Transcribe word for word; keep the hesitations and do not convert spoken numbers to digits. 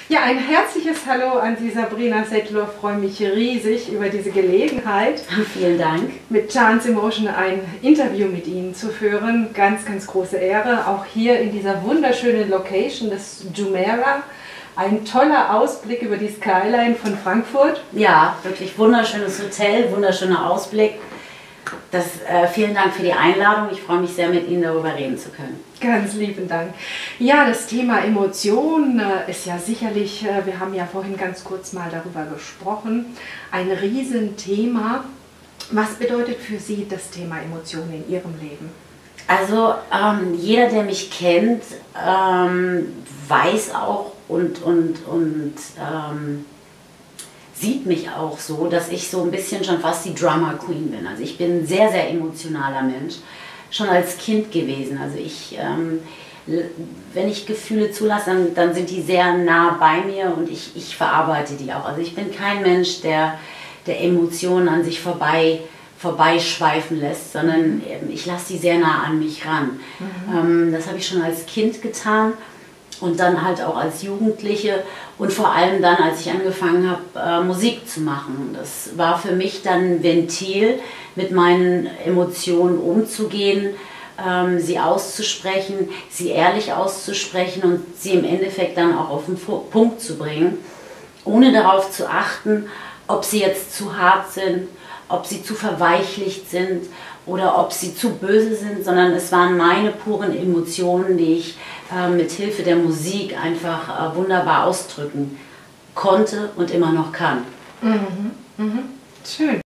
Ja, ein herzliches Hallo an die Sabrina Settler. Ich freue mich riesig über diese Gelegenheit. Vielen Dank. Mit Chance Emotion ein Interview mit Ihnen zu führen. Ganz, ganz große Ehre. Auch hier in dieser wunderschönen Location des Jumeirah. Ein toller Ausblick über die Skyline von Frankfurt. Ja, wirklich wunderschönes Hotel, wunderschöner Ausblick. Das, äh, vielen Dank für die Einladung. Ich freue mich sehr, mit Ihnen darüber reden zu können. Ganz lieben Dank. Ja, das Thema Emotion äh, ist ja sicherlich, äh, wir haben ja vorhin ganz kurz mal darüber gesprochen, ein Riesenthema. Was bedeutet für Sie das Thema Emotion in Ihrem Leben? Also ähm, jeder, der mich kennt, ähm, weiß auch und, und, und ähm, sieht mich auch so, dass ich so ein bisschen schon fast die Drama Queen bin. Also ich bin ein sehr, sehr emotionaler Mensch, schon als Kind gewesen. Also ich, ähm, wenn ich Gefühle zulasse, dann, dann sind die sehr nah bei mir und ich, ich verarbeite die auch. Also ich bin kein Mensch, der, der Emotionen an sich vorbei vorbeischweifen lässt, sondern ich lasse die sehr nah an mich ran. Mhm. Ähm, das habe ich schon als Kind getan. Und dann halt auch als Jugendliche und vor allem dann, als ich angefangen habe, äh, Musik zu machen. Das war für mich dann ein Ventil, mit meinen Emotionen umzugehen, ähm, sie auszusprechen, sie ehrlich auszusprechen und sie im Endeffekt dann auch auf den Punkt zu bringen, ohne darauf zu achten, ob sie jetzt zu hart sind, ob sie zu verweichlicht sind oder ob sie zu böse sind, sondern es waren meine puren Emotionen, die ich äh, mit Hilfe der Musik einfach äh, wunderbar ausdrücken konnte und immer noch kann. Mhm. Mhm. Schön.